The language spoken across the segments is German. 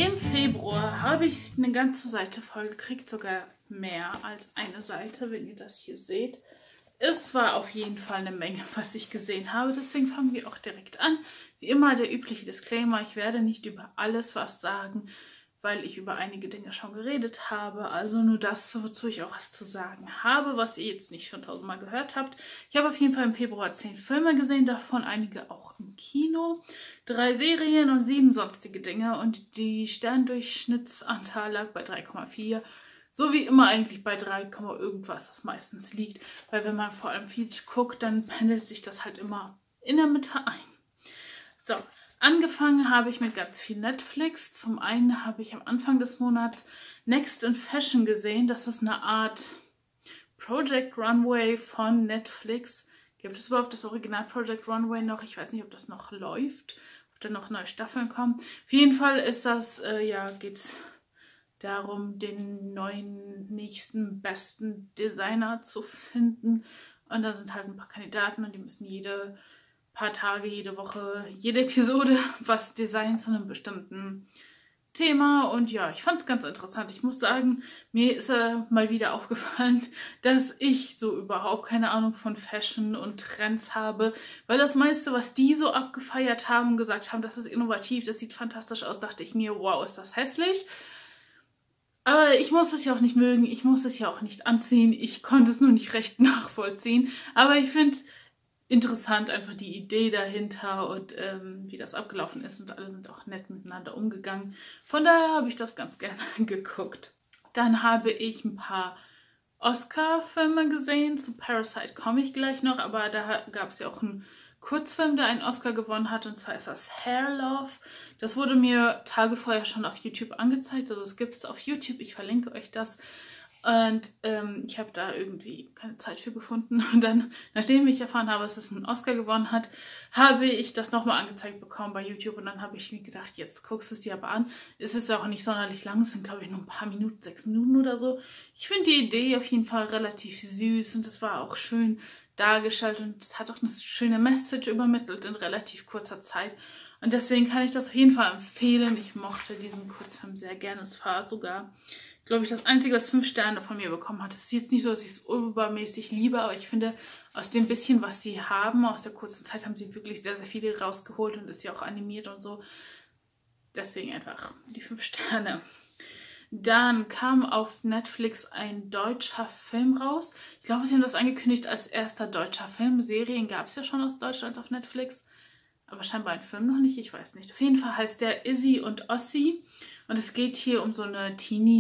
Im Februar habe ich eine ganze Seite voll gekriegt, sogar mehr als eine Seite, wenn ihr das hier seht. Es war auf jeden Fall eine Menge, was ich gesehen habe, deswegen fangen wir auch direkt an. Wie immer der übliche Disclaimer, ich werde nicht über alles was sagen, weil ich über einige Dinge schon geredet habe. Also nur das, wozu ich auch was zu sagen habe, was ihr jetzt nicht schon tausendmal gehört habt. Ich habe auf jeden Fall im Februar 10 Filme gesehen, davon einige auch im Kino, 3 Serien und 7 sonstige Dinge. Und die Sterndurchschnittsanzahl lag bei 3,4. So wie immer eigentlich bei 3, irgendwas, das meistens liegt. Weil wenn man vor allem viel guckt, dann pendelt sich das halt immer in der Mitte ein. So. Angefangen habe ich mit ganz viel Netflix. Zum einen habe ich am Anfang des Monats Next in Fashion gesehen. Das ist eine Art Project Runway von Netflix. Gibt es überhaupt das Original Project Runway noch? Ich weiß nicht, ob das noch läuft, ob da noch neue Staffeln kommen. Auf jeden Fall ist das, geht es darum, den neuen, nächsten, besten Designer zu finden. Und da sind halt ein paar Kandidaten und die müssen jede paar Tage, jede Woche, jede Episode was designen zu einem bestimmten Thema. Und ja, ich fand es ganz interessant. Ich muss sagen, mir ist mal wieder aufgefallen, dass ich so überhaupt keine Ahnung von Fashion und Trends habe, weil das meiste, was die so abgefeiert haben und gesagt haben, das ist innovativ, das sieht fantastisch aus, dachte ich mir, wow, ist das hässlich. Aber ich muss es ja auch nicht mögen, ich muss es ja auch nicht anziehen, ich konnte es nur nicht recht nachvollziehen. Aber ich finde interessant einfach die Idee dahinter und wie das abgelaufen ist und alle sind auch nett miteinander umgegangen. Von daher habe ich das ganz gerne geguckt. Dann habe ich ein paar Oscar-Filme gesehen. Zu Parasite komme ich gleich noch, aber da gab es ja auch einen Kurzfilm, der einen Oscar gewonnen hat, und zwar ist das Hair Love. Das wurde mir Tage vorher schon auf YouTube angezeigt, also es gibt es auf YouTube, ich verlinke euch das. Und ich habe da irgendwie keine Zeit für gefunden. Und dann, nachdem ich erfahren habe, dass es einen Oscar gewonnen hat, habe ich das nochmal angezeigt bekommen bei YouTube. Und dann habe ich mir gedacht, jetzt guckst du es dir aber an. Es ist auch nicht sonderlich lang, es sind glaube ich nur ein paar Minuten, 6 Minuten oder so. Ich finde die Idee auf jeden Fall relativ süß und es war auch schön dargestellt. Und es hat auch eine schöne Message übermittelt in relativ kurzer Zeit. Und deswegen kann ich das auf jeden Fall empfehlen. Ich mochte diesen Kurzfilm sehr gerne. Es war sogar, glaube ich, das Einzige, was 5 Sterne von mir bekommen hat. Es ist jetzt nicht so, dass ich es übermäßig liebe, aber ich finde, aus dem bisschen, was sie haben, aus der kurzen Zeit, haben sie wirklich sehr, sehr viele rausgeholt und ist ja auch animiert und so. Deswegen einfach die 5 Sterne. Dann kam auf Netflix ein deutscher Film raus. Ich glaube, sie haben das angekündigt als erster deutscher Film. Serien gab es ja schon aus Deutschland auf Netflix, aber scheinbar ein Film noch nicht, ich weiß nicht. Auf jeden Fall heißt der Izzy und Ossi. Und es geht hier um so eine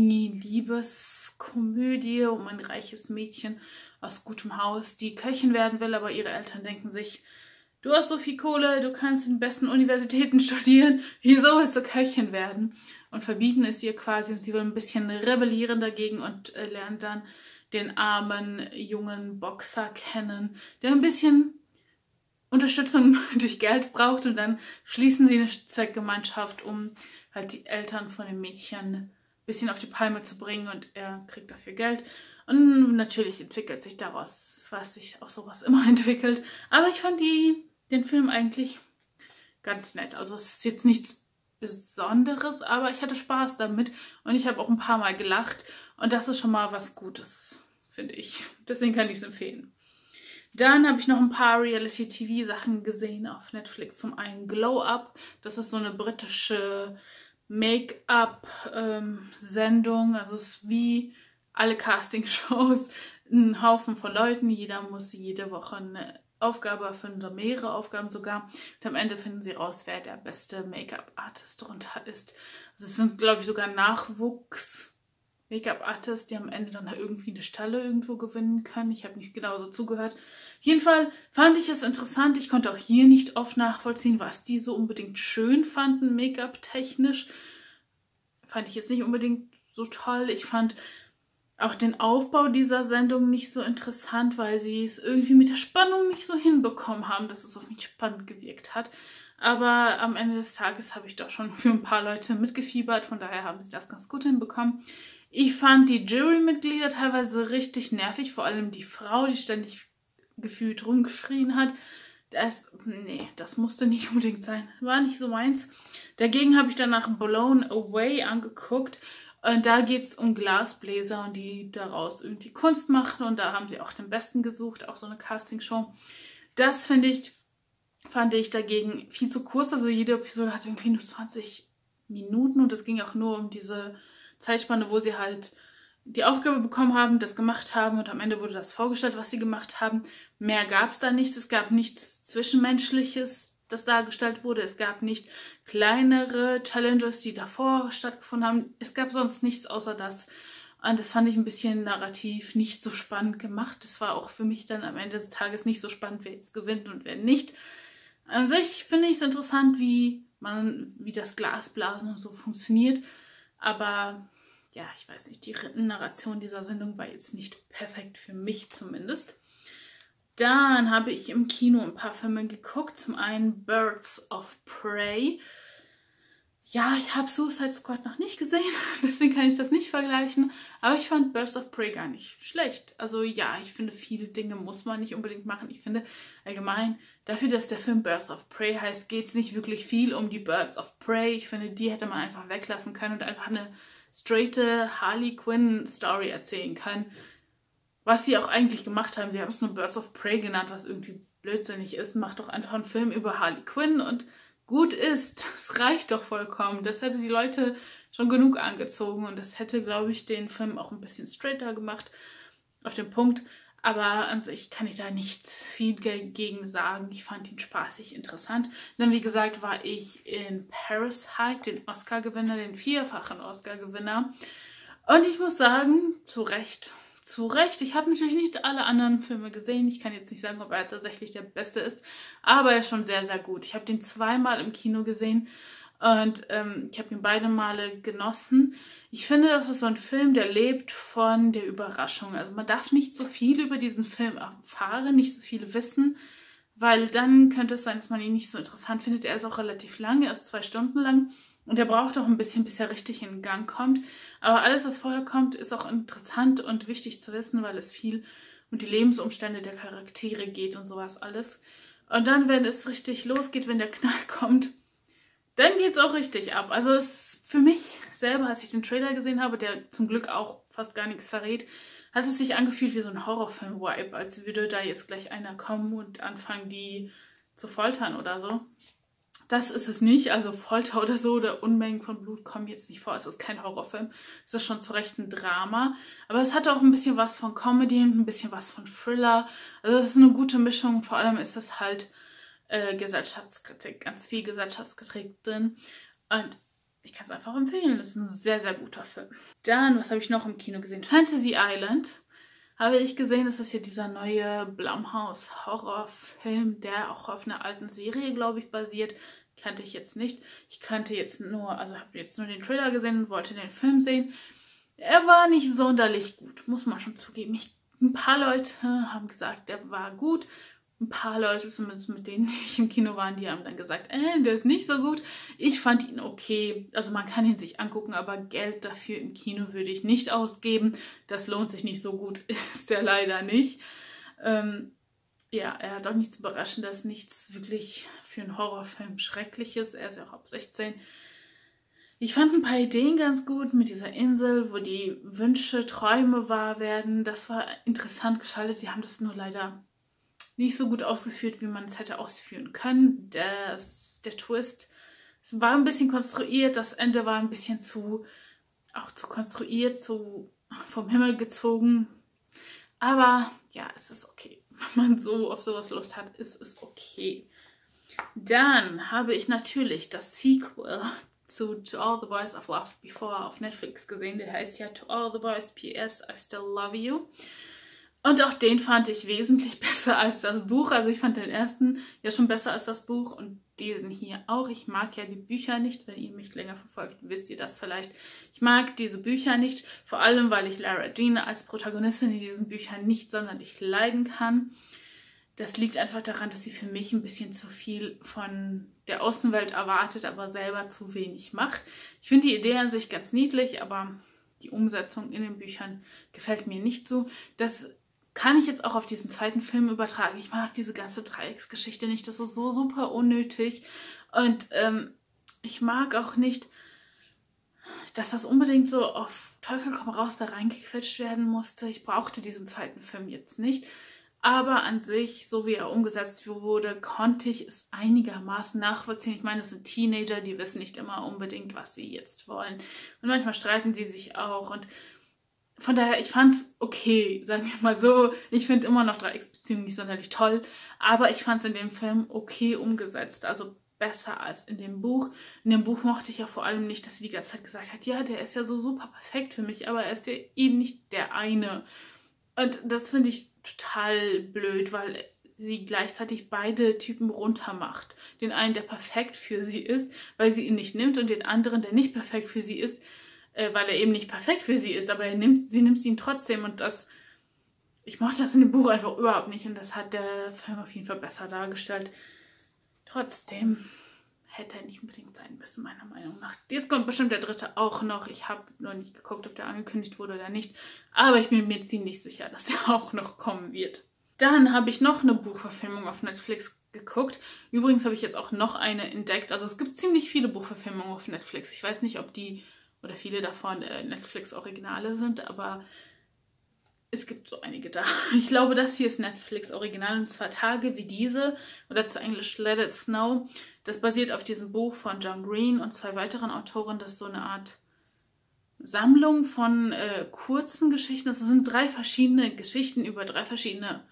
Teenie-Liebeskomödie, um ein reiches Mädchen aus gutem Haus, die Köchin werden will, aber ihre Eltern denken sich, du hast so viel Kohle, du kannst in den besten Universitäten studieren, wieso willst du Köchin werden? Und verbieten es ihr quasi und sie will ein bisschen rebellieren dagegen und lernt dann den armen, jungen Boxer kennen, der ein bisschen Unterstützung durch Geld braucht, und dann schließen sie eine Zweckgemeinschaft, um halt die Eltern von dem Mädchen ein bisschen auf die Palme zu bringen, und er kriegt dafür Geld. Und natürlich entwickelt sich daraus, was sich auch sowas immer entwickelt. Aber ich fand den Film eigentlich ganz nett. Also es ist jetzt nichts Besonderes, aber ich hatte Spaß damit und ich habe auch ein paar Mal gelacht und das ist schon mal was Gutes, finde ich. Deswegen kann ich es empfehlen. Dann habe ich noch ein paar Reality-TV-Sachen gesehen auf Netflix. Zum einen Glow Up. Das ist so eine britische Make-up-Sendung. Also es ist wie alle Casting-Shows. Ein Haufen von Leuten. Jeder muss jede Woche eine Aufgabe erfüllen oder mehrere Aufgaben sogar. Und am Ende finden sie raus, wer der beste Make-up-Artist darunter ist. Also es sind, glaube ich, sogar Nachwuchs-Make-up-Artists, die am Ende dann irgendwie eine Stelle irgendwo gewinnen können. Ich habe nicht genau so zugehört. Auf jeden Fall fand ich es interessant. Ich konnte auch hier nicht oft nachvollziehen, was die so unbedingt schön fanden, Make-up-technisch. Fand ich jetzt nicht unbedingt so toll. Ich fand auch den Aufbau dieser Sendung nicht so interessant, weil sie es irgendwie mit der Spannung nicht so hinbekommen haben, dass es auf mich spannend gewirkt hat. Aber am Ende des Tages habe ich doch schon für ein paar Leute mitgefiebert. Von daher haben sie das ganz gut hinbekommen. Ich fand die Jurymitglieder teilweise richtig nervig. Vor allem die Frau, die ständig gefühlt rumgeschrien hat. Nee, das musste nicht unbedingt sein. War nicht so meins. Dagegen habe ich danach Blown Away angeguckt. Und da geht es um Glasbläser und die daraus irgendwie Kunst machen. Und da haben sie auch den Besten gesucht, auch so eine Castingshow. Das fand ich dagegen viel zu kurz. Also jede Episode hatte irgendwie nur 20 Minuten und es ging auch nur um diese Zeitspanne, wo sie halt die Aufgabe bekommen haben, das gemacht haben und am Ende wurde das vorgestellt, was sie gemacht haben. Mehr gab es da nicht. Es gab nichts Zwischenmenschliches, das dargestellt wurde. Es gab nicht kleinere Challenges, die davor stattgefunden haben. Es gab sonst nichts außer das. Und das fand ich ein bisschen narrativ nicht so spannend gemacht. Das war auch für mich dann am Ende des Tages nicht so spannend, wer jetzt gewinnt und wer nicht. An sich finde ich es interessant, wie das Glasblasen und so funktioniert. Aber ja, ich weiß nicht, die Narration dieser Sendung war jetzt nicht perfekt für mich zumindest. Dann habe ich im Kino ein paar Filme geguckt. Zum einen Birds of Prey. Ja, ich habe Suicide Squad noch nicht gesehen, deswegen kann ich das nicht vergleichen. Aber ich fand Birds of Prey gar nicht schlecht. Also ja, ich finde, viele Dinge muss man nicht unbedingt machen. Ich finde allgemein, dafür, dass der Film Birds of Prey heißt, geht es nicht wirklich viel um die Birds of Prey. Ich finde, die hätte man einfach weglassen können und einfach eine straighte Harley Quinn Story erzählen können. Was sie auch eigentlich gemacht haben. Sie haben es nur Birds of Prey genannt, was irgendwie blödsinnig ist. Macht doch einfach einen Film über Harley Quinn und gut ist. Es reicht doch vollkommen. Das hätte die Leute schon genug angezogen und das hätte, glaube ich, den Film auch ein bisschen straighter gemacht auf den Punkt. Aber an sich kann ich da nichts viel gegen sagen. Ich fand ihn spaßig, interessant. Dann, wie gesagt, war ich in Parasite, den Oscar-Gewinner, den 4-fachen Oscar-Gewinner. Und ich muss sagen, zu Recht. Zu Recht. Ich habe natürlich nicht alle anderen Filme gesehen. Ich kann jetzt nicht sagen, ob er tatsächlich der Beste ist. Aber er ist schon sehr, sehr gut. Ich habe den 2-mal im Kino gesehen. Und ich habe ihn beide Male genossen. Ich finde, das ist so ein Film, der lebt von der Überraschung. Also man darf nicht so viel über diesen Film erfahren, nicht so viel wissen, weil dann könnte es sein, dass man ihn nicht so interessant findet. Er ist auch relativ lang, er ist 2 Stunden lang und er braucht auch ein bisschen, bis er richtig in Gang kommt. Aber alles, was vorher kommt, ist auch interessant und wichtig zu wissen, weil es viel um die Lebensumstände der Charaktere geht und sowas alles. Und dann, wenn es richtig losgeht, wenn der Knall kommt, dann geht es auch richtig ab. Also es für mich selber, als ich den Trailer gesehen habe, der zum Glück auch fast gar nichts verrät, hat es sich angefühlt wie so ein Horrorfilm-Vibe, als würde da jetzt gleich einer kommen und anfangen, die zu foltern oder so. Das ist es nicht, also Folter oder so oder Unmengen von Blut kommen jetzt nicht vor. Es ist kein Horrorfilm, es ist schon zu Recht ein Drama. Aber es hat auch ein bisschen was von Comedy und ein bisschen was von Thriller. Also es ist eine gute Mischung, vor allem ist es halt Gesellschaftskritik, ganz viel Gesellschaftskritik drin und ich kann es einfach empfehlen, das ist ein sehr, sehr guter Film. Dann, was habe ich noch im Kino gesehen? Fantasy Island habe ich gesehen, das ist ja dieser neue Blumhouse Horrorfilm, der auch auf einer alten Serie, glaube ich, basiert. Kannte ich jetzt nicht. Ich kannte jetzt nur, also habe jetzt nur den Trailer gesehen und wollte den Film sehen. Er war nicht sonderlich gut, muss man schon zugeben. Ein paar Leute haben gesagt, der war gut. Ein paar Leute, zumindest mit denen, die ich im Kino waren, die haben dann gesagt, der ist nicht so gut. Ich fand ihn okay. Also man kann ihn sich angucken, aber Geld dafür im Kino würde ich nicht ausgeben. Das lohnt sich nicht, so gut ist er leider nicht. Ja, er hat auch nichts Überraschendes, nichts wirklich für einen Horrorfilm Schreckliches. Er ist ja auch ab 16. Ich fand ein paar Ideen ganz gut mit dieser Insel, wo die Wünsche, Träume wahr werden. Das war interessant geschaltet. Sie haben das nur leider nicht so gut ausgeführt, wie man es hätte ausführen können. Der Twist, es war ein bisschen konstruiert, das Ende war ein bisschen zu konstruiert, zu vom Himmel gezogen. Aber ja, es ist okay. Wenn man so auf sowas Lust hat, ist es okay. Dann habe ich natürlich das Sequel zu To All the Boys I've Loved Before auf Netflix gesehen. Der heißt ja To All the Boys PS I Still Love You. Und auch den fand ich wesentlich besser als das Buch. Also ich fand den ersten ja schon besser als das Buch und diesen hier auch. Ich mag ja die Bücher nicht. Wenn ihr mich länger verfolgt, wisst ihr das vielleicht. Ich mag diese Bücher nicht, vor allem weil ich Lara Jean als Protagonistin in diesen Büchern nicht sonderlich leiden kann. Das liegt einfach daran, dass sie für mich ein bisschen zu viel von der Außenwelt erwartet, aber selber zu wenig macht. Ich finde die Idee an sich ganz niedlich, aber die Umsetzung in den Büchern gefällt mir nicht so. Das kann ich jetzt auch auf diesen zweiten Film übertragen. Ich mag diese ganze Dreiecksgeschichte nicht. Das ist so super unnötig. Und ich mag auch nicht, dass das unbedingt so auf Teufel komm raus da reingequetscht werden musste. Ich brauchte diesen zweiten Film jetzt nicht. Aber an sich, so wie er umgesetzt wurde, konnte ich es einigermaßen nachvollziehen. Ich meine, es sind Teenager, die wissen nicht immer unbedingt, was sie jetzt wollen. Und manchmal streiten sie sich auch. Und von daher, ich fand es okay, sagen wir mal so. Ich finde immer noch Dreiecksbeziehungen nicht sonderlich toll. Aber ich fand es in dem Film okay umgesetzt. Also besser als in dem Buch. In dem Buch mochte ich ja vor allem nicht, dass sie die ganze Zeit gesagt hat, ja, der ist ja so super perfekt für mich, aber er ist ja eben nicht der eine. Und das finde ich total blöd, weil sie gleichzeitig beide Typen runtermacht. Den einen, der perfekt für sie ist, weil sie ihn nicht nimmt, und den anderen, der nicht perfekt für sie ist, weil er eben nicht perfekt für sie ist, aber sie nimmt ihn trotzdem, und ich mochte das in dem Buch einfach überhaupt nicht, und das hat der Film auf jeden Fall besser dargestellt. Trotzdem hätte er nicht unbedingt sein müssen, meiner Meinung nach. Jetzt kommt bestimmt der dritte auch noch. Ich habe noch nicht geguckt, ob der angekündigt wurde oder nicht. Aber ich bin mir ziemlich sicher, dass der auch noch kommen wird. Dann habe ich noch eine Buchverfilmung auf Netflix geguckt. Übrigens habe ich jetzt auch noch eine entdeckt. Also es gibt ziemlich viele Buchverfilmungen auf Netflix. Ich weiß nicht, ob die oder viele davon Netflix-Originale sind, aber es gibt so einige da. Ich glaube, das hier ist Netflix-Original, und zwar Tage wie diese, oder zu Englisch Let It Snow. Das basiert auf diesem Buch von John Green und 2 weiteren Autoren. Das ist so eine Art Sammlung von kurzen Geschichten. Das sind 3 verschiedene Geschichten über 3 verschiedene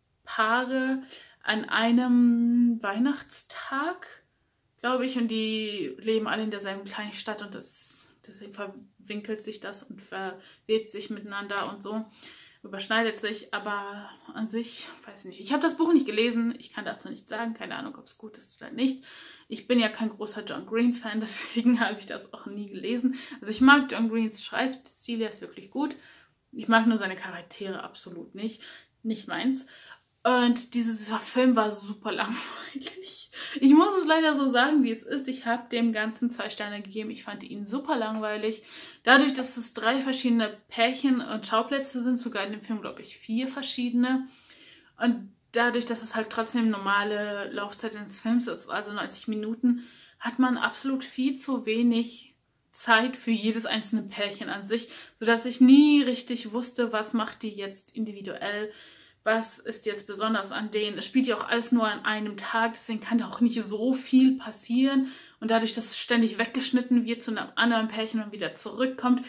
Paare an einem Weihnachtstag, glaube ich. Und die leben alle in derselben kleinen Stadt, und deswegen verwinkelt sich das und verwebt sich miteinander und so. Überschneidet sich, aber an sich, weiß ich nicht. Ich habe das Buch nicht gelesen, ich kann dazu nichts sagen, keine Ahnung, ob es gut ist oder nicht. Ich bin ja kein großer John Green-Fan, deswegen habe ich das auch nie gelesen. Also ich mag John Greens Schreibstil, er ist wirklich gut. Ich mag nur seine Charaktere absolut nicht meins. Und dieser Film war super langweilig. Ich muss es leider so sagen, wie es ist. Ich habe dem Ganzen 2 Sterne gegeben. Ich fand ihn super langweilig. Dadurch, dass es 3 verschiedene Pärchen und Schauplätze sind, sogar in dem Film, glaube ich, 4 verschiedene. Und dadurch, dass es halt trotzdem normale Laufzeit eines Films ist, also 90 Minuten, hat man absolut viel zu wenig Zeit für jedes einzelne Pärchen an sich, sodass ich nie richtig wusste, was macht die jetzt individuell. Was ist jetzt besonders an denen? Es spielt ja auch alles nur an einem Tag, deswegen kann da auch nicht so viel passieren. Und dadurch, dass es ständig weggeschnitten wird zu einem anderen Pärchen und wieder zurückkommt,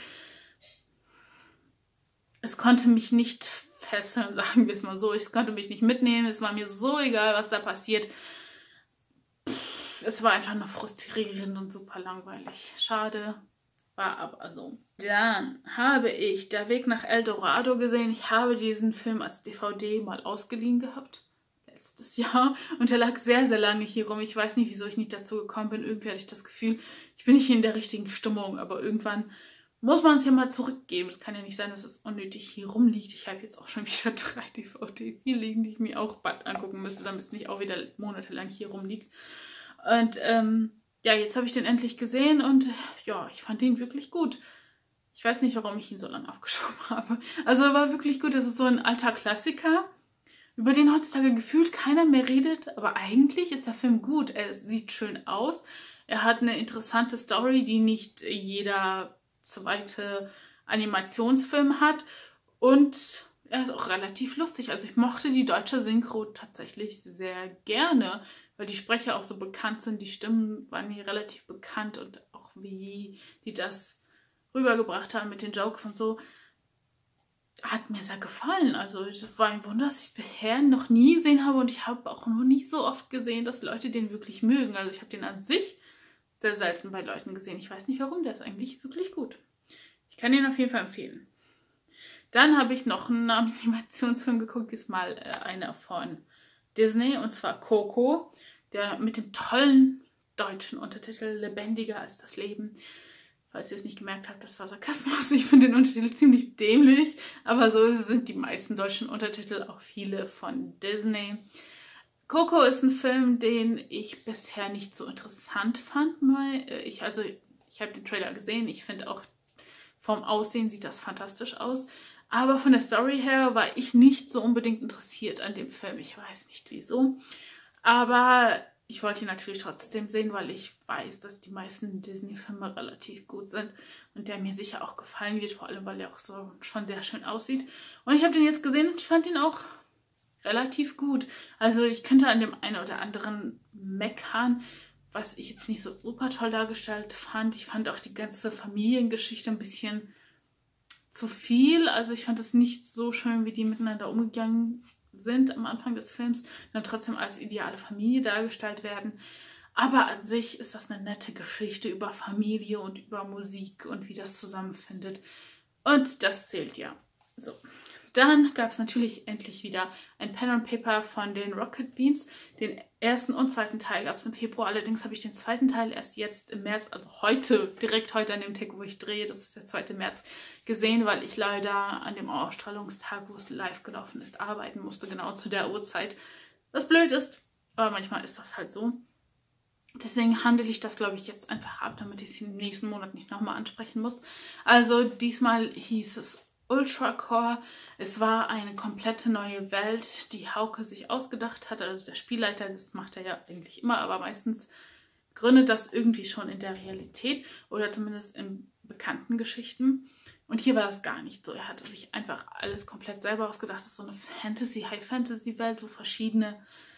es konnte mich nicht fesseln, sagen wir es mal so. Ich konnte mich nicht mitnehmen. Es war mir so egal, was da passiert. Es war einfach nur frustrierend und super langweilig. Schade. War aber so. Dann habe ich Der Weg nach El Dorado gesehen. Ich habe diesen Film als DVD mal ausgeliehen gehabt. Letztes Jahr. Und der lag sehr, sehr lange hier rum. Ich weiß nicht, wieso ich nicht dazu gekommen bin. Irgendwie hatte ich das Gefühl, ich bin nicht in der richtigen Stimmung. Aber irgendwann muss man es ja mal zurückgeben. Es kann ja nicht sein, dass es unnötig hier rumliegt. Ich habe jetzt auch schon wieder 3 DVDs hier liegen, die ich mir auch bald angucken müsste, damit es nicht auch wieder monatelang hier rumliegt. Und ja, jetzt habe ich den endlich gesehen, und ja, ich fand ihn wirklich gut. Ich weiß nicht, warum ich ihn so lange aufgeschoben habe. Also er war wirklich gut. Das ist so ein alter Klassiker, über den heutzutage gefühlt keiner mehr redet. Aber eigentlich ist der Film gut. Er sieht schön aus. Er hat eine interessante Story, die nicht jeder zweite Animationsfilm hat. Und er ist auch relativ lustig. Also ich mochte die deutsche Synchro tatsächlich sehr gerne, weil die Sprecher auch so bekannt sind. Die Stimmen waren mir relativ bekannt, und auch wie die das rübergebracht haben mit den Jokes und so, hat mir sehr gefallen. Also es war ein Wunder, dass ich bisher noch nie gesehen habe, und ich habe auch noch nie so oft gesehen, dass Leute den wirklich mögen. Also ich habe den an sich sehr selten bei Leuten gesehen. Ich weiß nicht warum, der ist eigentlich wirklich gut. Ich kann ihn auf jeden Fall empfehlen. Dann habe ich noch einen Animationsfilm geguckt, diesmal einer von Disney, und zwar Coco, der mit dem tollen deutschen Untertitel Lebendiger als das Leben. Falls ihr es nicht gemerkt habt, das war Sarkasmus. Ich finde den Untertitel ziemlich dämlich, aber so sind die meisten deutschen Untertitel, auch viele von Disney. Coco ist ein Film, den ich bisher nicht so interessant fand. Ich habe den Trailer gesehen, ich finde auch vom Aussehen sieht das fantastisch aus. Aber von der Story her war ich nicht so unbedingt interessiert an dem Film. Ich weiß nicht wieso. Aber ich wollte ihn natürlich trotzdem sehen, weil ich weiß, dass die meisten Disney-Filme relativ gut sind und der mir sicher auch gefallen wird, vor allem weil er auch so schon sehr schön aussieht. Und ich habe den jetzt gesehen und ich fand ihn auch relativ gut. Also ich könnte an dem einen oder anderen meckern, was ich jetzt nicht so super toll dargestellt fand. Ich fand auch die ganze Familiengeschichte ein bisschen zu viel. Also ich fand es nicht so schön, wie die miteinander umgegangen sind am Anfang des Films, dann trotzdem als ideale Familie dargestellt werden. Aber an sich ist das eine nette Geschichte über Familie und über Musik und wie das zusammenfindet. Und das zählt ja. So. Dann gab es natürlich endlich wieder ein Pen and Paper von den Rocket Beans. Den ersten und zweiten Teil gab es im Februar. Allerdings habe ich den zweiten Teil erst jetzt im März, also heute, direkt heute an dem Tag, wo ich drehe, das ist der 2. März, gesehen, weil ich leider an dem Ausstrahlungstag, wo es live gelaufen ist, arbeiten musste, genau zu der Uhrzeit. Was blöd ist, aber manchmal ist das halt so. Deswegen handle ich das, glaube ich, jetzt einfach ab, damit ich es im nächsten Monat nicht nochmal ansprechen muss. Also diesmal hieß es Ultra Core. Es war eine komplette neue Welt, die Hauke sich ausgedacht hat. Also der Spielleiter, das macht er ja eigentlich immer, aber meistens gründet das irgendwie schon in der Realität oder zumindest in bekannten Geschichten. Und hier war das gar nicht so. Er hatte sich einfach alles komplett selber ausgedacht. Das ist so eine High-Fantasy-Welt, wo verschiedene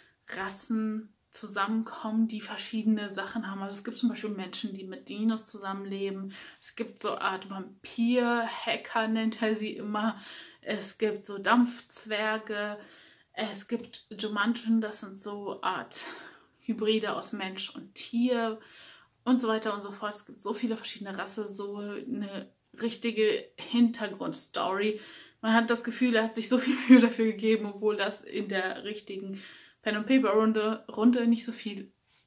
Rassen zusammenkommen, die verschiedene Sachen haben. Also es gibt zum Beispiel Menschen, die mit Dinos zusammenleben. Es gibt so eine Art Vampir-Hacker, nennt er sie immer. Es gibt so Dampfzwerge. Es gibt Jumanjen, das sind so eine Art Hybride aus Mensch und Tier und so weiter und so fort. Es gibt so viele verschiedene Rassen, so eine richtige Hintergrundstory. Man hat das Gefühl, er hat sich so viel Mühe dafür gegeben, obwohl das in der richtigen Pen and Paper Runde nicht so viel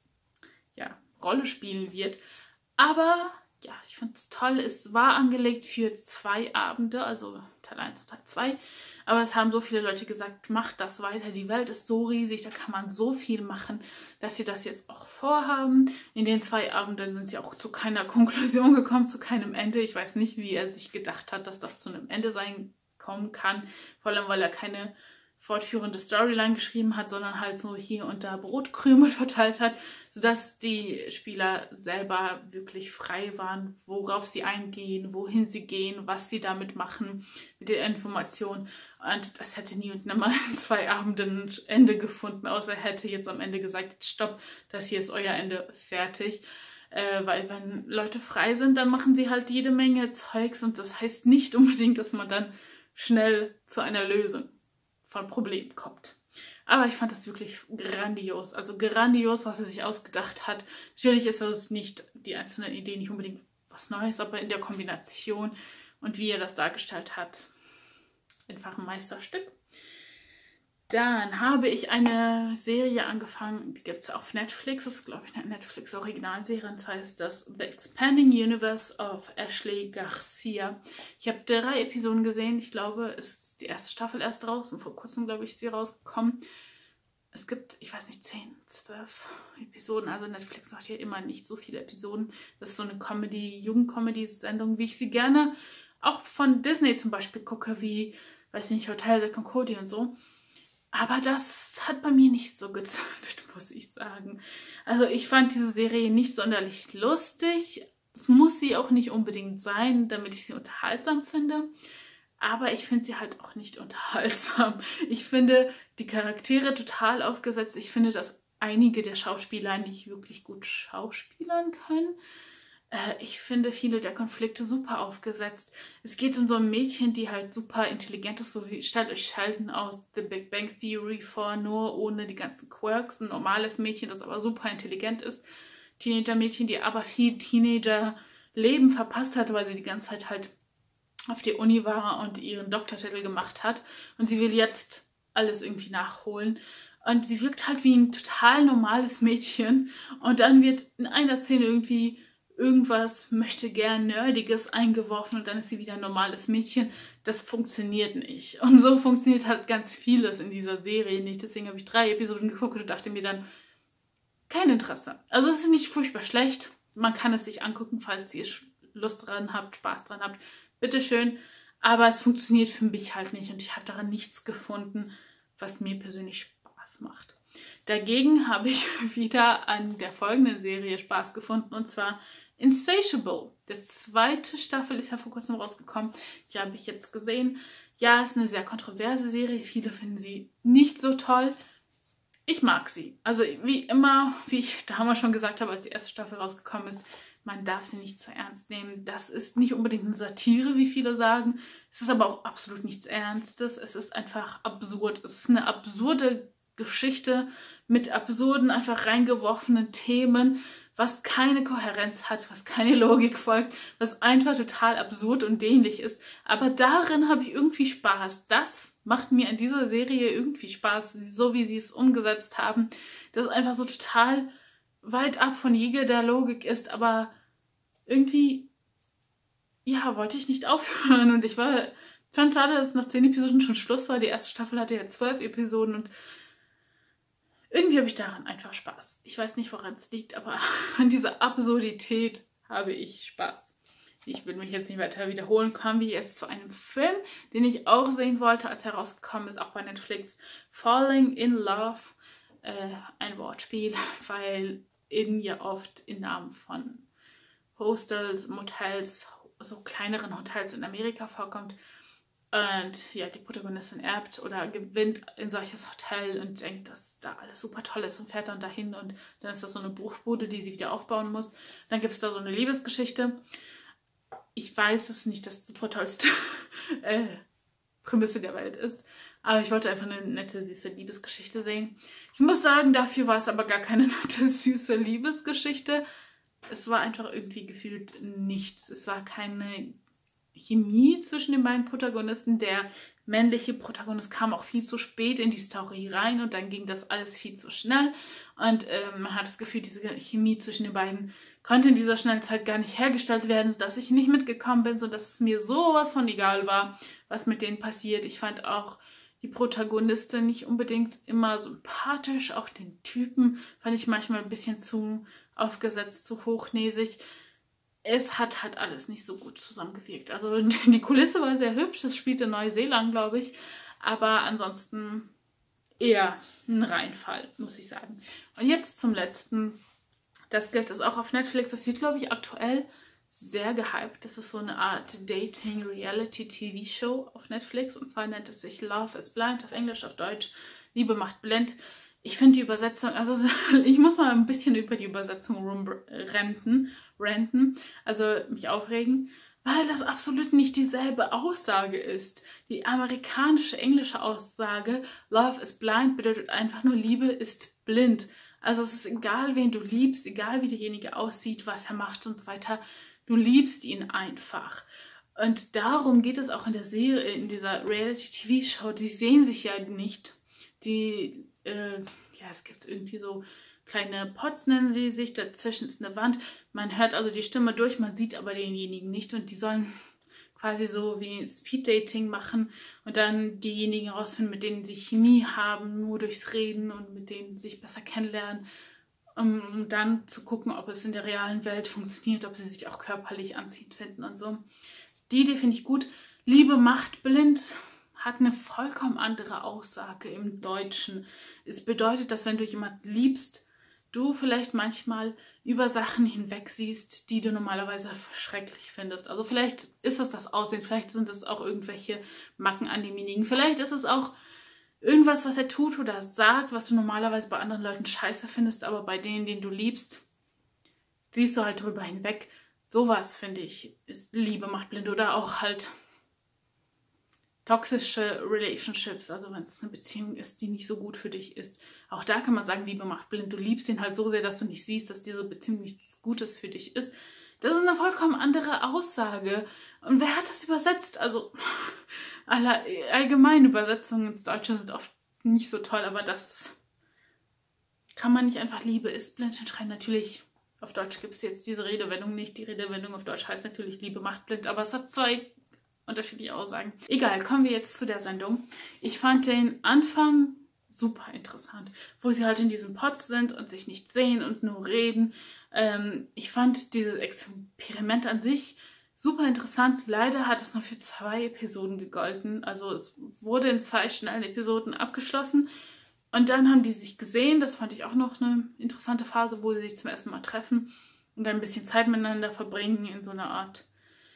Rolle spielen wird. Aber ja, ich fand es toll. Es war angelegt für 2 Abende, also Teil 1 und Teil 2. Aber es haben so viele Leute gesagt, macht das weiter. Die Welt ist so riesig, da kann man so viel machen, dass sie das jetzt auch vorhaben. In den 2 Abenden sind sie auch zu keiner Konklusion gekommen, zu keinem Ende. Ich weiß nicht, wie er sich gedacht hat, dass das zu einem Ende kommen kann. Vor allem, weil er keine fortführende Storyline geschrieben hat, sondern halt so hier und da Brotkrümel verteilt hat, sodass die Spieler selber wirklich frei waren, worauf sie eingehen, wohin sie gehen, was sie damit machen, mit der Information. Und das hätte nie und nimmer in 2 Abenden ein Ende gefunden, außer er hätte jetzt am Ende gesagt, jetzt stopp, das hier ist euer Ende, fertig. Weil wenn Leute frei sind, dann machen sie halt jede Menge Zeugs und das heißt nicht unbedingt, dass man dann schnell zu einer Lösung von Problemen kommt. Aber ich fand das wirklich grandios. Also grandios, was er sich ausgedacht hat. Natürlich ist das nicht die einzelnen Ideen nicht unbedingt was Neues, aber in der Kombination und wie er das dargestellt hat, einfach ein Meisterstück. Dann habe ich eine Serie angefangen, die gibt es auf Netflix. Das ist, glaube ich, eine Netflix-Originalserie. Und zwar heißt das The Expanding Universe of Ashley Garcia. Ich habe 3 Episoden gesehen. Ich glaube, ist die erste Staffel erst raus. Und vor kurzem, glaube ich, ist sie rausgekommen. Es gibt, ich weiß nicht, 10, 12 Episoden. Also Netflix macht ja immer nicht so viele Episoden. Das ist so eine Jugend-Comedy-Sendung, wie ich sie gerne auch von Disney zum Beispiel gucke, wie, weiß nicht, Hotel de Concordia und so. Aber das hat bei mir nicht so gezündet, muss ich sagen. Also ich fand diese Serie nicht sonderlich lustig. Es muss sie auch nicht unbedingt sein, damit ich sie unterhaltsam finde. Aber ich finde sie halt auch nicht unterhaltsam. Ich finde die Charaktere total aufgesetzt. Ich finde, dass einige der Schauspieler nicht wirklich gut schauspielern können. Ich finde viele der Konflikte super aufgesetzt. Es geht um so ein Mädchen, die halt super intelligent ist. So wie, stellt euch Sheldon aus The Big Bang Theory vor, nur ohne die ganzen Quirks. Ein normales Mädchen, das aber super intelligent ist. Teenager-Mädchen, die aber viel Teenager-Leben verpasst hat, weil sie die ganze Zeit halt auf der Uni war und ihren Doktortitel gemacht hat. Und sie will jetzt alles irgendwie nachholen. Und sie wirkt halt wie ein total normales Mädchen. Und dann wird in einer Szene irgendwie irgendwas möchte gern Nerdiges eingeworfen und dann ist sie wieder ein normales Mädchen. Das funktioniert nicht. Und so funktioniert halt ganz vieles in dieser Serie nicht. Deswegen habe ich 3 Episoden geguckt und dachte mir dann, kein Interesse. Also es ist nicht furchtbar schlecht. Man kann es sich angucken, falls ihr Lust dran habt, Spaß dran habt. Bitteschön. Aber es funktioniert für mich halt nicht und ich habe daran nichts gefunden, was mir persönlich Spaß macht. Dagegen habe ich wieder an der folgenden Serie Spaß gefunden, und zwar Insatiable. Die zweite Staffel ist ja vor kurzem rausgekommen. Die habe ich jetzt gesehen. Ja, ist eine sehr kontroverse Serie. Viele finden sie nicht so toll. Ich mag sie. Also wie immer, wie ich damals schon gesagt habe, als die erste Staffel rausgekommen ist, man darf sie nicht zu ernst nehmen. Das ist nicht unbedingt eine Satire, wie viele sagen. Es ist aber auch absolut nichts Ernstes. Es ist einfach absurd. Es ist eine absurde Geschichte mit absurden, einfach reingeworfenen Themen, was keine Kohärenz hat, was keine Logik folgt, was einfach total absurd und dämlich ist. Aber darin habe ich irgendwie Spaß. Das macht mir an dieser Serie irgendwie Spaß, so wie sie es umgesetzt haben. Das ist einfach so total weit ab von jeder Logik ist, aber irgendwie, ja, wollte ich nicht aufhören und fand schade, dass nach 10 Episoden schon Schluss war. Die erste Staffel hatte ja 12 Episoden und irgendwie habe ich daran einfach Spaß. Ich weiß nicht, woran es liegt, aber an dieser Absurdität habe ich Spaß. Ich will mich jetzt nicht weiter wiederholen. Kommen wir jetzt zu einem Film, den ich auch sehen wollte, als er rausgekommen ist, auch bei Netflix. Falling in Love. Ein Wortspiel, weil in ja oft im Namen von Hostels, Motels, so kleineren Hotels in Amerika vorkommt. Und ja, die Protagonistin erbt oder gewinnt in solches Hotel und denkt, dass da alles super toll ist und fährt dann dahin und dann ist das so eine Bruchbude, die sie wieder aufbauen muss. Dann gibt es da so eine Liebesgeschichte. Ich weiß, dass es nicht das super tollste Prämisse der Welt ist, aber ich wollte einfach eine nette, süße Liebesgeschichte sehen. Ich muss sagen, dafür war es aber gar keine nette, süße Liebesgeschichte. Es war einfach irgendwie gefühlt nichts. Es war keine Chemie zwischen den beiden Protagonisten. Der männliche Protagonist kam auch viel zu spät in die Story rein und dann ging das alles viel zu schnell. Und man hat das Gefühl, diese Chemie zwischen den beiden konnte in dieser schnellen Zeit gar nicht hergestellt werden, sodass ich nicht mitgekommen bin, sodass es mir sowas von egal war, was mit denen passiert. Ich fand auch die Protagonistin nicht unbedingt immer sympathisch. Auch den Typen fand ich manchmal ein bisschen zu aufgesetzt, zu hochnäsig. Es hat halt alles nicht so gut zusammengewirkt. Also die Kulisse war sehr hübsch, es spielte in Neuseeland, glaube ich. Aber ansonsten eher ein Reinfall, muss ich sagen. Und jetzt zum letzten. Das gibt es auch auf Netflix. Das wird, glaube ich, aktuell sehr gehypt. Das ist so eine Art Dating-Reality-TV-Show auf Netflix. Und zwar nennt es sich Love is Blind, auf Englisch, auf Deutsch Liebe macht blind. Ich finde die Übersetzung, also ich muss mal ein bisschen über die Übersetzung ranten, also mich aufregen, weil das absolut nicht dieselbe Aussage ist. Die amerikanische, englische Aussage, Love is blind, bedeutet einfach nur, Liebe ist blind. Also es ist egal, wen du liebst, egal wie derjenige aussieht, was er macht und so weiter, du liebst ihn einfach. Und darum geht es auch in der Serie, in dieser Reality-TV-Show, die sehen sich ja nicht, ja, es gibt irgendwie so kleine Pots, nennen sie sich, dazwischen ist eine Wand. Man hört also die Stimme durch, man sieht aber denjenigen nicht und die sollen quasi so wie Speeddating machen und dann diejenigen herausfinden, mit denen sie Chemie haben, nur durchs Reden und mit denen sie sich besser kennenlernen, um dann zu gucken, ob es in der realen Welt funktioniert, ob sie sich auch körperlich anziehend finden und so. Die Idee finde ich gut. Liebe macht blind hat eine vollkommen andere Aussage im Deutschen. Es bedeutet, dass wenn du jemanden liebst, du vielleicht manchmal über Sachen hinweg siehst, die du normalerweise schrecklich findest. Also vielleicht ist es das Aussehen, vielleicht sind es auch irgendwelche Macken an demjenigen. Vielleicht ist es auch irgendwas, was er tut oder sagt, was du normalerweise bei anderen Leuten scheiße findest, aber bei denen, den du liebst, siehst du halt drüber hinweg. Sowas, finde ich, ist Liebe macht blind oder auch halt toxische Relationships, also wenn es eine Beziehung ist, die nicht so gut für dich ist. Auch da kann man sagen, Liebe macht blind. Du liebst ihn halt so sehr, dass du nicht siehst, dass diese Beziehung nichts Gutes für dich ist. Das ist eine vollkommen andere Aussage. Und wer hat das übersetzt? Also allgemeine Übersetzungen ins Deutsche sind oft nicht so toll, aber das kann man nicht einfach Liebe ist blind hinschreiben. Natürlich, auf Deutsch gibt es jetzt diese Redewendung nicht. Die Redewendung auf Deutsch heißt natürlich Liebe macht blind, aber es hat zwei unterschiedliche Aussagen. Egal, kommen wir jetzt zu der Sendung. Ich fand den Anfang super interessant, wo sie halt in diesem Pot sind und sich nicht sehen und nur reden. Ich fand dieses Experiment an sich Super interessant. Leider hat es nur für 2 Episoden gegolten. Also es wurde in 2 schnellen Episoden abgeschlossen. Und dann haben die sich gesehen. Das fand ich auch noch eine interessante Phase, wo sie sich zum ersten Mal treffen und dann ein bisschen Zeit miteinander verbringen in so einer Art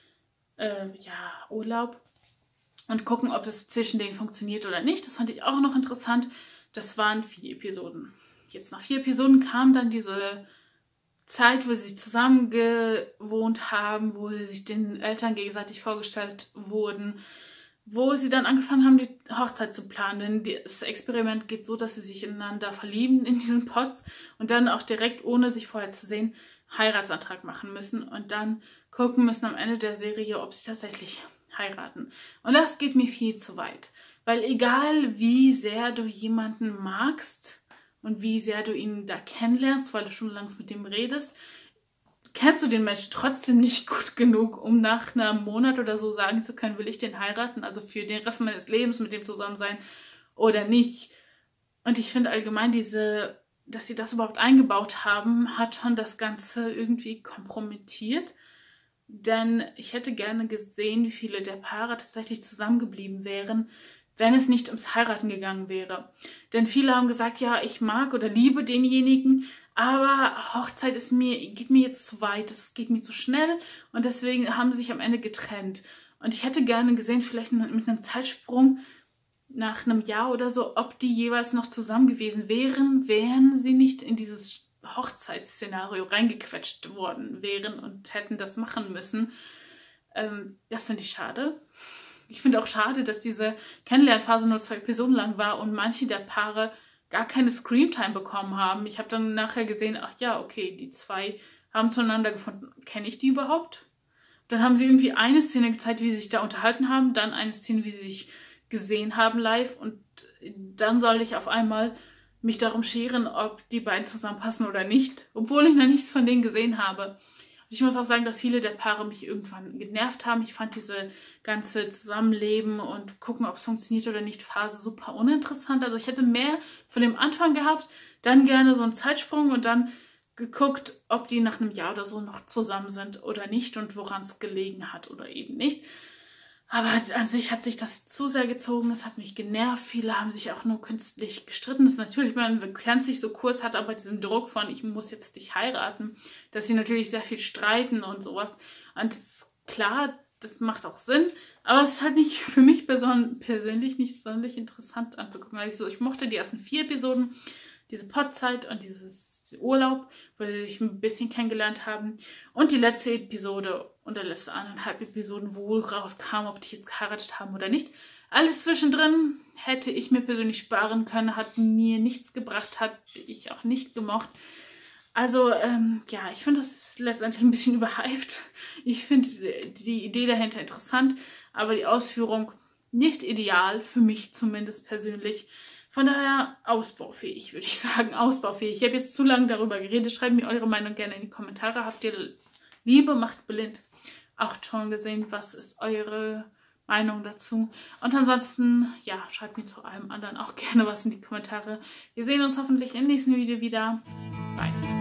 Urlaub. Und gucken, ob das zwischen denen funktioniert oder nicht. Das fand ich auch noch interessant. Das waren 4 Episoden. Jetzt nach 4 Episoden kam dann diese Zeit, wo sie sich zusammen gewohnt haben, wo sie sich den Eltern gegenseitig vorgestellt wurden, wo sie dann angefangen haben, die Hochzeit zu planen. Denn das Experiment geht so, dass sie sich ineinander verlieben in diesen Pots und dann auch direkt, ohne sich vorher zu sehen, Heiratsantrag machen müssen und dann gucken müssen am Ende der Serie, ob sie tatsächlich heiraten. Und das geht mir viel zu weit. Weil egal, wie sehr du jemanden magst, und wie sehr du ihn da kennenlernst, weil du schon lange mit dem redest, kennst du den Menschen trotzdem nicht gut genug, um nach einem Monat oder so sagen zu können, will ich den heiraten, also für den Rest meines Lebens mit dem zusammen sein oder nicht. Und ich finde allgemein dass sie das überhaupt eingebaut haben, hat schon das Ganze irgendwie kompromittiert. Denn ich hätte gerne gesehen, wie viele der Paare tatsächlich zusammengeblieben wären, wenn es nicht ums Heiraten gegangen wäre. Denn viele haben gesagt, ja, ich mag oder liebe denjenigen, aber Hochzeit geht mir jetzt zu weit, es geht mir zu schnell und deswegen haben sie sich am Ende getrennt. Und ich hätte gerne gesehen, vielleicht mit einem Zeitsprung nach einem Jahr oder so, ob die jeweils noch zusammen gewesen wären sie nicht in dieses Hochzeitsszenario reingequetscht worden wären und hätten das machen müssen. Das finde ich schade. Ich finde auch schade, dass diese Kennenlernphase nur 2 Episoden lang war und manche der Paare gar keine Screamtime bekommen haben. Ich habe dann nachher gesehen, ach ja, okay, die 2 haben zueinander gefunden. Kenne ich die überhaupt? Dann haben sie irgendwie eine Szene gezeigt, wie sie sich da unterhalten haben, dann eine Szene, wie sie sich gesehen haben live und dann soll ich auf einmal mich darum scheren, ob die beiden zusammenpassen oder nicht, obwohl ich noch nichts von denen gesehen habe. Ich muss auch sagen, dass viele der Paare mich irgendwann genervt haben. Ich fand diese ganze Zusammenleben und gucken, ob es funktioniert oder nicht, Phase super uninteressant. Also ich hätte mehr von dem Anfang gehabt, dann gerne so einen Zeitsprung und dann geguckt, ob die nach einem Jahr oder so noch zusammen sind oder nicht und woran es gelegen hat oder eben nicht. Aber an sich hat sich das zu sehr gezogen, es hat mich genervt. Viele haben sich auch nur künstlich gestritten. Das ist natürlich, man kennt sich so kurz, hat aber diesen Druck von, ich muss jetzt dich heiraten, dass sie natürlich sehr viel streiten und sowas. Und klar, das macht auch Sinn, aber es ist halt nicht für mich persönlich nicht sonderlich interessant anzugucken. Also ich mochte die ersten 4 Episoden, diese Podzeit und dieses Urlaub, wo sie sich ein bisschen kennengelernt haben. Und die letzte Episode und der letzte 1,5 Episoden, wo rauskam, ob die jetzt geheiratet haben oder nicht. Alles zwischendrin hätte ich mir persönlich sparen können, hat mir nichts gebracht, hat ich auch nicht gemocht. Also, ja, ich finde das letztendlich ein bisschen überhyped. Ich finde die Idee dahinter interessant, aber die Ausführung nicht ideal, für mich zumindest persönlich. Von daher ausbaufähig, würde ich sagen, ausbaufähig. Ich habe jetzt zu lange darüber geredet. Schreibt mir eure Meinung gerne in die Kommentare. Habt ihr Liebe macht blind auch schon gesehen? Was ist eure Meinung dazu? Und ansonsten, ja, schreibt mir zu allem anderen auch gerne was in die Kommentare. Wir sehen uns hoffentlich im nächsten Video wieder. Bye.